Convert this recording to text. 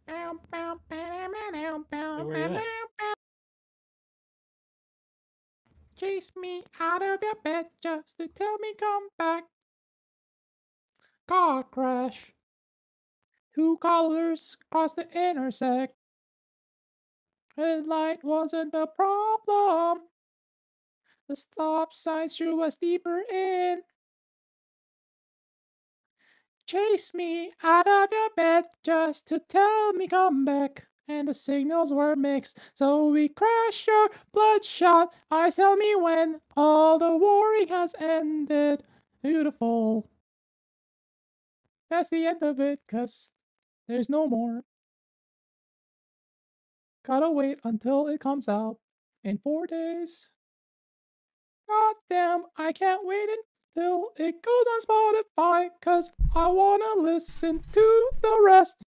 Hey, where you at? Chase me out of the bed just to tell me come back. Car crash. Two colors cross the intersect. Red light wasn't the problem. The stop sign drew us deeper in. Chase me out of your bed just to tell me come back. And the signals were mixed, so we crashed your bloodshot eyes. Tell me when all the worry has ended. Beautiful. That's the end of it, 'cause there's no more. Gotta wait until it comes out in 4 days. God damn, I can't wait until it goes on Spotify, 'cause I wanna listen to the rest.